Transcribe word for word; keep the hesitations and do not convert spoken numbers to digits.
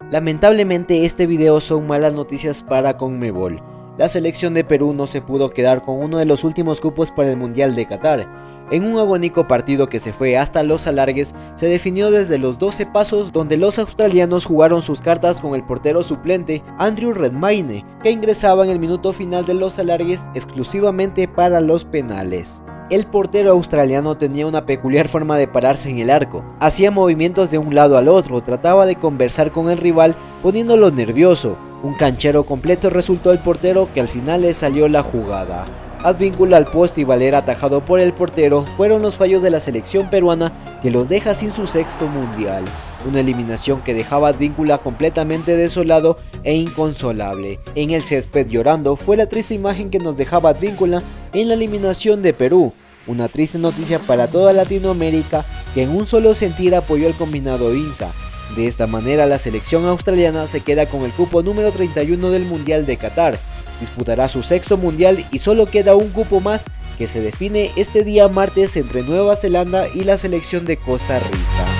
Lamentablemente este video son malas noticias para Conmebol. La selección de Perú no se pudo quedar con uno de los últimos cupos para el Mundial de Qatar. En un agónico partido que se fue hasta los alargues, se definió desde los doce pasos, donde los australianos jugaron sus cartas con el portero suplente Andrew Redmayne, que ingresaba en el minuto final de los alargues exclusivamente para los penales. El portero australiano tenía una peculiar forma de pararse en el arco, hacía movimientos de un lado al otro, trataba de conversar con el rival poniéndolo nervioso. Un canchero completo resultó el portero, que al final le salió la jugada. Advíncula al poste y Valer atajado por el portero fueron los fallos de la selección peruana, que los deja sin su sexto mundial. Una eliminación que dejaba a Advíncula completamente desolado e inconsolable. En el césped llorando fue la triste imagen que nos dejaba Advíncula en la eliminación de Perú. Una triste noticia para toda Latinoamérica, que en un solo sentir apoyó al combinado Inca. De esta manera la selección australiana se queda con el cupo número treinta y uno del Mundial de Qatar. Disputará su sexto mundial y solo queda un cupo más, que se define este día martes entre Nueva Zelanda y la selección de Costa Rica.